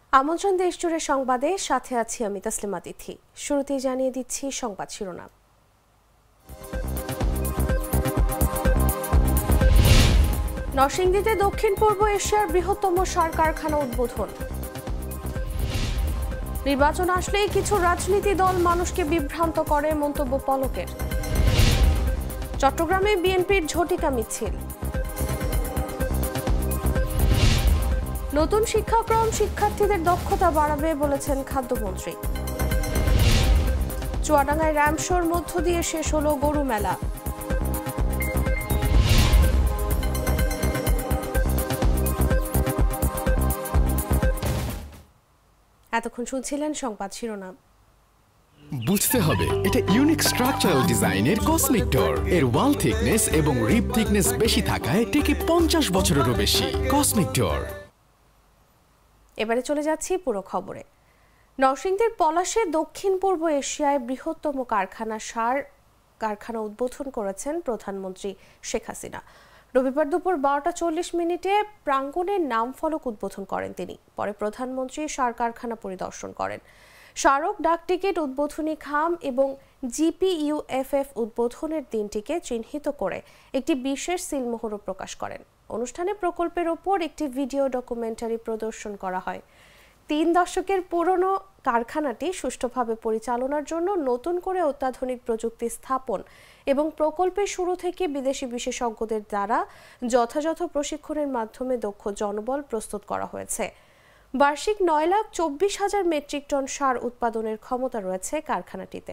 আমন্ত্রণ দেশজুড়ে সংবাদে সাথে আছি আমি তাসলিমা তিথি। শুরুতেই জানিয়ে দিচ্ছি সংবাদ শিরোনাম। নরসিংদীতে দক্ষিণ পূর্ব এশিয়ার বৃহত্তম সার কারখানা উদ্বোধন। নির্বাচন আসলেই কিছু রাজনীতি দল মানুষকে বিভ্রান্ত করে, মন্তব্য পলকের। চট্টগ্রামে বিএনপির ঝটিকা মিছিল। নতুন শিক্ষাক্রম শিক্ষার্থীদের দক্ষতা বাড়াবে বলেছেন খাদ্যমন্ত্রী। চুয়াডাঙ্গায় র্যামশোর মধ্য দিয়ে শেষ হলো গরু মেলা। এতক্ষণ শুনছিলেন সংবাদ শিরোনাম। বুঝতে হবে এটা ইউনিক স্ট্রাকচারাল ডিজাইনের কসমিক ডোর। এর ওয়াল থিকনেস এবং রিব থিকনেস বেশি থাকায় টিকে 50 বছরেরও বেশি। Cosmic door. এবারে চলে যাচ্ছি পুরো খবরে। নরসিংদীর পলাশে দক্ষিণ পূর্ব এশিয়ায় বৃহত্তম সার কারখানা উদ্বোধন করেছেন প্রধানমন্ত্রী শেখ হাসিনা। রবিবার দুপুর 12:40 প্রাঙ্গণের নাম ফলক উদ্বোধন করেন তিনি। পরে প্রধানমন্ত্রী সার কারখানা পরিদর্শন করেন। স্মারক ডাকটিকিট উদ্বোধনী খাম এবং জিপিইউএফএফ উদ্বোধনের দিনটিকে চিহ্নিত করে একটি বিশেষ সিলমোহরও প্রকাশ করেন। অনুষ্ঠানে প্রকল্পের ওপর একটি ভিডিও ডকুমেন্টারি প্রদর্শন করা হয়। 3 দশকের পুরনো কারখানাটি সুষ্ঠুভাবে পরিচালনার জন্য নতুন করে অত্যাধুনিক প্রযুক্তি স্থাপন এবং প্রকল্পের শুরু থেকে বিদেশি বিশেষজ্ঞদের দ্বারা যথাযথ প্রশিক্ষণের মাধ্যমে দক্ষ জনবল প্রস্তুত করা হয়েছে। বার্ষিক 9,24,000 মেট্রিক টন সার উৎপাদনের ক্ষমতা রয়েছে কারখানাটিতে।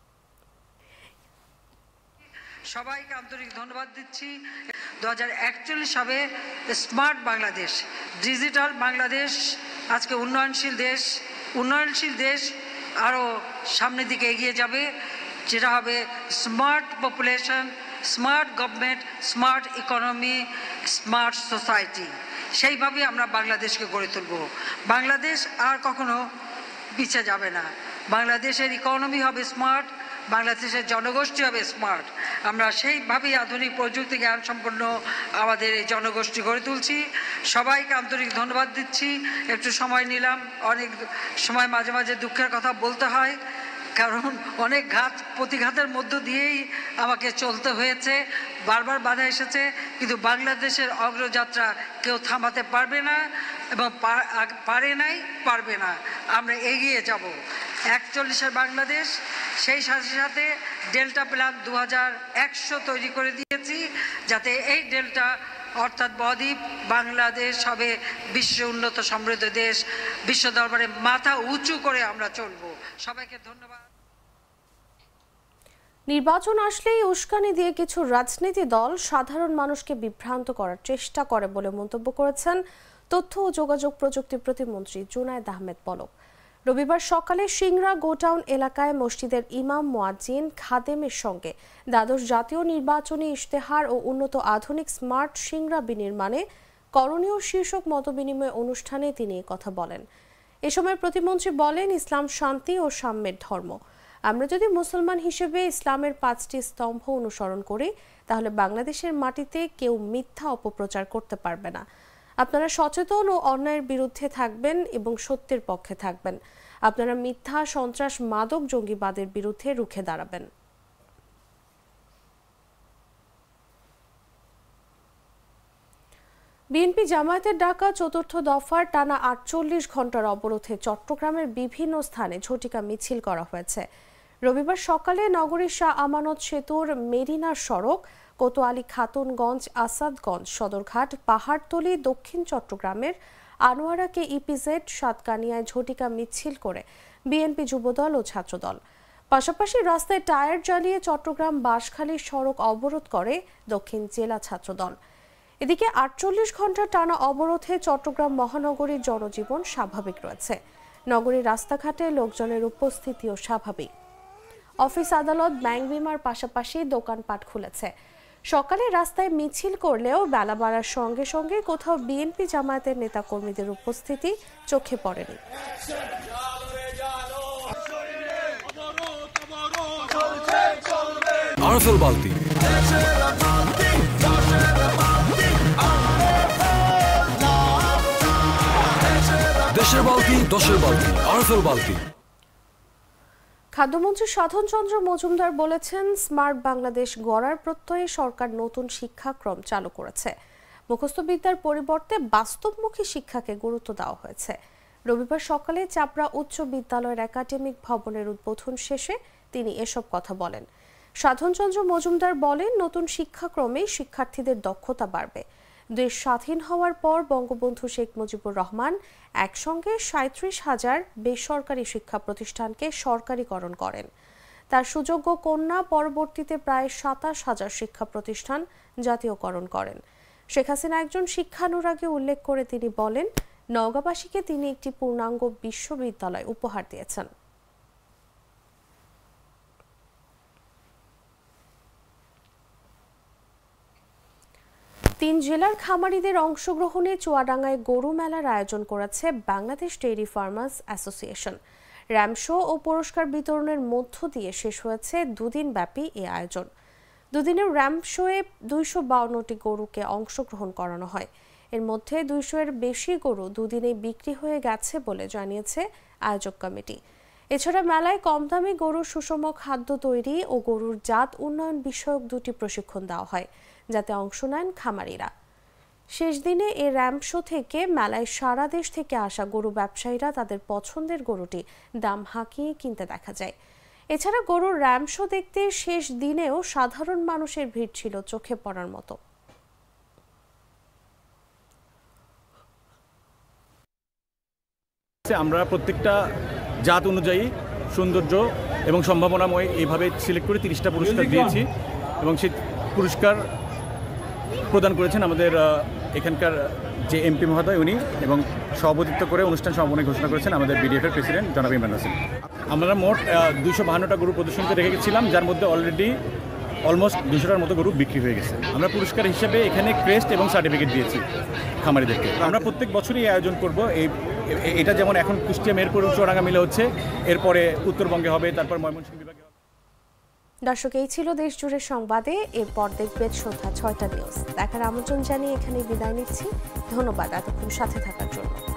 সবাইকে আন্তরিক ধন্যবাদ দিচ্ছি। 2041 সালে স্মার্ট বাংলাদেশ, ডিজিটাল বাংলাদেশ, আজকে উন্নয়নশীল দেশ আরও সামনের দিকে এগিয়ে যাবে, যেটা হবে smart population, smart government, smart economy, smart society. সেইভাবে আমরা বাংলাদেশকে গড়ে তুলব। বাংলাদেশ আর কখনো পিছিয়ে যাবে না। বাংলাদেশের ইকোনমি হবে স্মার্ট, বাংলাদেশের জনগোষ্ঠী হবে স্মার্ট। আমরা সেইভাবেই আধুনিক প্রযুক্তি জ্ঞান সম্পন্ন আমাদের এই জনগোষ্ঠী গড়ে তুলছি। সবাইকে আন্তরিক ধন্যবাদ দিচ্ছি। একটু সময় নিলাম। অনেক সময় মাঝে মাঝে দুঃখের কথা বলতে হয়, কারণ অনেক প্রতিঘাতের মধ্য দিয়েই আমাকে চলতে হয়েছে, বারবার বাধা এসেছে, কিন্তু বাংলাদেশের অগ্রযাত্রা কেউ থামাতে পারবে না এবং পারবে না। আমরা এগিয়ে যাব। 41-এর বাংলাদেশ, সেই সাথে সাথে ডেল্টা প্ল্যান 2100 তৈরি করে দিয়েছি, যাতে এই ডেল্টা অর্থাৎ বদ্বীপ বাংলাদেশ হবে বিশ্ব উন্নত সমৃদ্ধ দেশ। বিশ্ব দরবারে মাথা উঁচু করে আমরা চলব। সবাইকে ধন্যবাদ। নির্বাচন আসলেই উস্কানি দিয়ে কিছু রাজনীতি দল সাধারণ মানুষকে বিভ্রান্ত করার চেষ্টা করে বলে মন্তব্য করেছেন তথ্য ও যোগাযোগ প্রযুক্তি প্রতিমন্ত্রী জুনায়েদ আহমেদ পলক। রবিবার সকালে সিংড়া গোটাউন এলাকায় মসজিদের ইমাম, মুয়াজ্জিন, খাদেমের সঙ্গে দ্বাদশ জাতীয় নির্বাচনী ইশতেহার ও উন্নত আধুনিক স্মার্ট সিংড়া বিনির্মাণে করণীয় শীর্ষক মতবিনিময় অনুষ্ঠানে তিনি কথা বলেন। এ সময় প্রতিমন্ত্রী বলেন, ইসলাম শান্তি ও সাম্যের ধর্ম। আমরা যদি মুসলমান হিসেবে ইসলামের 5টি স্তম্ভ অনুসরণ করি, তাহলে বাংলাদেশের মাটিতে কেউ মিথ্যা অপপ্রচার করতে পারবে না। আপনারা সচেতন ও অন্যায়ের বিরুদ্ধে থাকবেন এবং সত্যের পক্ষে থাকবেন। আপনারা মিথ্যা, সন্ত্রাস, মাদক, জঙ্গিবাদের বিরুদ্ধে রুখে দাঁড়াবেন। বিএনপি জামায়াতের ডাকা 4র্থ দফার টানা 48 ঘন্টার অবরোধে চট্টগ্রামের বিভিন্ন স্থানে ঝটিকা মিছিল করা হয়েছে। রবিবার সকালে নগরীর শাহ আমানত সেতুর মেরিনার সড়ক, কোতোয়ালি খাতুনগঞ্জ, আসাদগঞ্জ, সদরঘাট, পাহাড়তলী, দক্ষিণ চট্টগ্রামের আনোয়ারাকে ইপিজেড, সাতকানিয়ায় ঝটিকা মিছিল করে বিএনপি যুবদল ও ছাত্রদল। পাশাপাশি রাস্তায় টায়ার জ্বালিয়ে চট্টগ্রাম বাঁশখালী সড়ক অবরোধ করে দক্ষিণ জেলা ছাত্রদল। এদিকে 48 ঘন্টা টানা অবরোধে চট্টগ্রাম মহানগরীর জনজীবন স্বাভাবিক রয়েছে। নগরীর রাস্তাঘাটে লোকজনের উপস্থিতিও স্বাভাবিক। অফিস, আদালত, ব্যাংক, বিমার পাশাপাশি দোকানপাট খুলেছে। সকালে রাস্তায় মিছিল করলেও বেলা বাড়ার সঙ্গে সঙ্গে কোথাও বিএনপি জামায়াতের নেতাকর্মীদের উপস্থিতি চোখে পড়েনি। দেশের বালতি, দশের বালতি, আরএফএল বালতি। খাদ্যমন্ত্রী সাধন চন্দ্র মজুমদার বলেছেন, স্মার্ট বাংলাদেশ গড়ার প্রত্যয়ে সরকার নতুন শিক্ষাক্রম চালু করেছে। মুখস্থ বিদ্যার পরিবর্তে বাস্তবমুখী শিক্ষাকে গুরুত্ব দেওয়া হয়েছে। রবিবার সকালে চাপড়া উচ্চ বিদ্যালয়ের একাডেমিক ভবনের উদ্বোধন শেষে তিনি এসব কথা বলেন। সাধন চন্দ্র মজুমদার বলেন, নতুন শিক্ষাক্রমে শিক্ষার্থীদের দক্ষতা বাড়বে। দেশ স্বাধীন হওয়ার পর বঙ্গবন্ধু শেখ মুজিবুর রহমান একসঙ্গে 37,000 বেসরকারি শিক্ষা প্রতিষ্ঠানকে সরকারিকরণ করেন। তার সুযোগ্য কন্যা পরবর্তীতে প্রায় 27,000 শিক্ষা প্রতিষ্ঠান জাতীয়করণ করেন। শেখ হাসিনা একজন শিক্ষানুরাগী উল্লেখ করে তিনি বলেন, নওগাঁবাসীকে তিনি একটি পূর্ণাঙ্গ বিশ্ববিদ্যালয় উপহার দিয়েছেন। তিন জেলার খামারিদের অংশগ্রহণে চুয়াডাঙ্গায় গরু মেলার আয়োজন করেছে Bangladesh dairy farmers association. Ramp show ও পুরস্কার বিতরণের মধ্য দিয়ে শেষ হয়েছে দুদিন ব্যাপী এই আয়োজন। দুদিনের র্যাম শোয়ে 252টি গরুকে অংশগ্রহণ করানো হয়। এর মধ্যে 200-এর বেশি গরু দুদিনেই বিক্রি হয়ে গেছে বলে জানিয়েছে আয়োজক কমিটি। এছাড়া মেলায় কম দামে গরুর সুষম খাদ্য তৈরি ও গরুর জাত উন্নয়ন বিষয়ক 2টি প্রশিক্ষণ দেওয়া হয়, যাতে অংশ নেন খামারিরা। শেষ দিনে এই র্যাম্প শো থেকে মেলায় সারা দেশ থেকে আসা গরু ব্যবসায়ীরা তাদের পছন্দের গরুটি দাম হাঁকিয়ে কিনতে দেখা যায়। এছাড়া গরুর র্যাম্প শো দেখতে শেষ দিনেও সাধারণ মানুষের ভিড় ছিল চোখে পড়ার মতো। আমরা প্রত্যেকটা জাত অনুযায়ী সৌন্দর্য এবং সম্ভাবনাময় এইভাবে সিলেক্ট করে 30টা পুরস্কার দিয়েছি এবং সেই পুরস্কার প্রদান করেছেন আমাদের এখানকার যে এমপি মহোদয় উনি, এবং সভাপতিত্ব করে অনুষ্ঠান সমাপনী ঘোষণা করেছেন আমাদের বিডিএফের প্রেসিডেন্ট জনাব ইমরান হোসেন। আমরা মোট 252টা গরু প্রদর্শনীতে রেখেছিলাম, যার মধ্যে অলরেডি অলমোস্ট 200টার মতো গরু বিক্রি হয়ে গেছে। আমরা পুরস্কার হিসেবে এখানে ক্রেস্ট এবং সার্টিফিকেট দিয়েছি খামারিদেরকে। আমরা প্রত্যেক বছরই আয়োজন করব। এটা যেমন এখন কুষ্টিয়া, মেহেরপুর, চুয়াডাঙ্গা মিলে হচ্ছে, এরপরে উত্তরবঙ্গে হবে, তারপর ময়মনসিংহ বিভাগে হবে। দর্শক, এই ছিল দেশ জুড়ে সংবাদে। এরপর দেখবেন সন্ধ্যা 6টা নিউজ। দেখার আমন্ত্রণ জানিয়ে এখানে বিদায় নিচ্ছি। ধন্যবাদ এতক্ষণ সাথে থাকার জন্য।